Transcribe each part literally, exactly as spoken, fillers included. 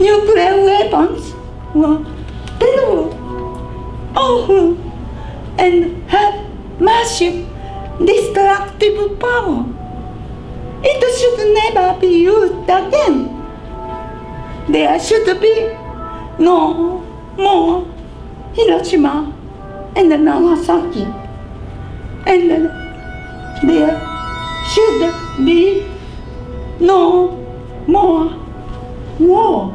nuclear weapons were terrible, awful, and have massive destructive power. It should never be used again. There should be no more Hiroshima and Nagasaki, and there should be no more war.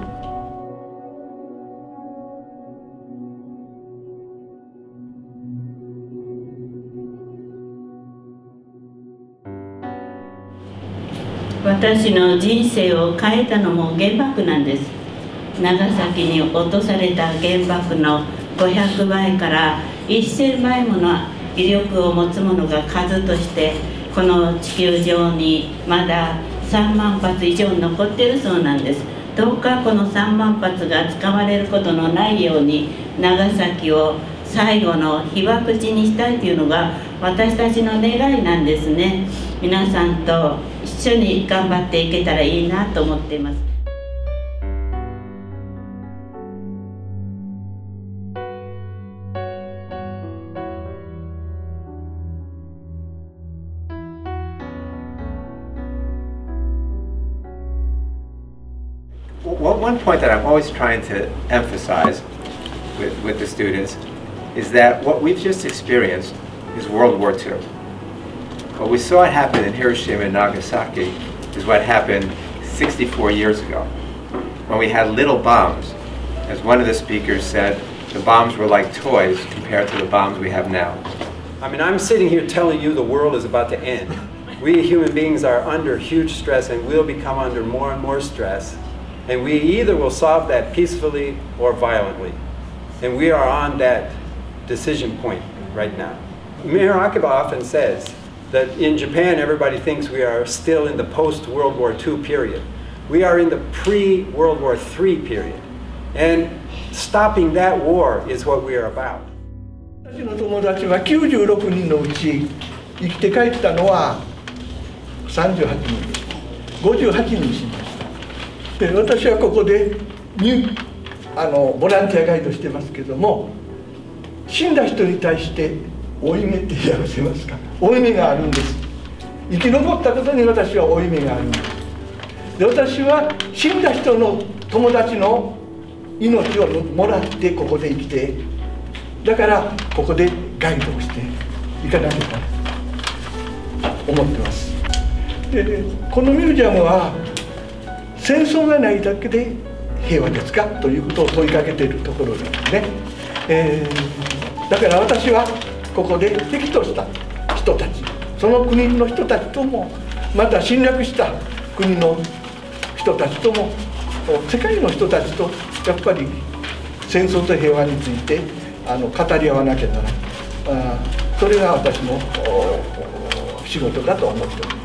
私の人生を変えたのも原爆なんです。長崎に落とされた原爆のごひゃくばいからせんばいもの威力を持つものが数としてこの地球上にまださんまんぱつ以上残っているそうなんです。どうかこのさんまんぱつが使われることのないように長崎を最後の被爆地にしたいというのが私たちの願いなんですね。皆さんと一緒に頑張っていけたらいいなと思っています。 One point that I'm always trying to emphasize with, with the students is that what we've just experienced is World War Two. What we saw happen in Hiroshima and Nagasaki is what happened sixty-four years ago, when we had little bombs. As one of the speakers said, the bombs were like toys compared to the bombs we have now. I mean, I'm sitting here telling you the world is about to end. We human beings are under huge stress and will become under more and more stress. And we either will solve that peacefully or violently. And we are on that decision point right now. Mayor Akiba often says that in Japan everybody thinks we are still in the post-World War Two period. We are in the pre-World War Three period. And stopping that war is what we are about. 私の友達はきゅうじゅうろくにんのうち生きて帰ったのはさんじゅうはちにんです。ごじゅうはちにん死にました。で私はここであのボランティアガイドしてますけども、死んだ人に対して負い目って言い合わせますか、負い目があるんです。生き残ったことに私は負い目があるんです。で私は死んだ人の友達の命をもらってここで生きて、だからここでガイドをしていかなきゃと思ってます。でこのミュージアムは戦争がないだけで平和ですかということを問いかけているところなんですね。えー、だから私はここで敵とした人たち、その国の人たちとも、また侵略した国の人たちとも、世界の人たちとやっぱり戦争と平和についてあの語り合わなきゃならない。あそれが私の仕事だと思っております。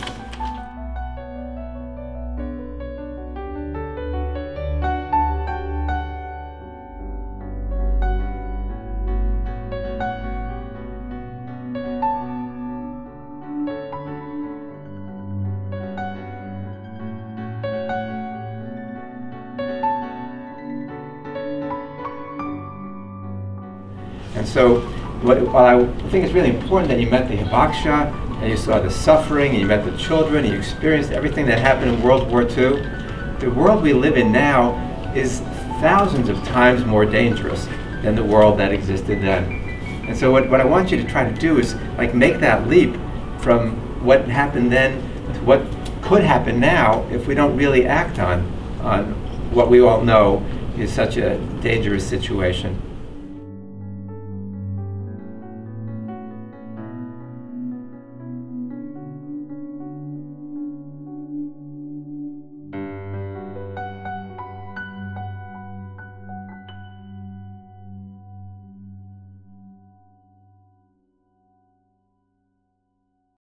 And so, what, while I think it's really important that you met the hibakusha, and you saw the suffering, and you met the children, and you experienced everything that happened in World War Two, the world we live in now is thousands of times more dangerous than the world that existed then. And so what, what I want you to try to do is like make that leap from what happened then to what could happen now if we don't really act on, on what we all know is such a dangerous situation.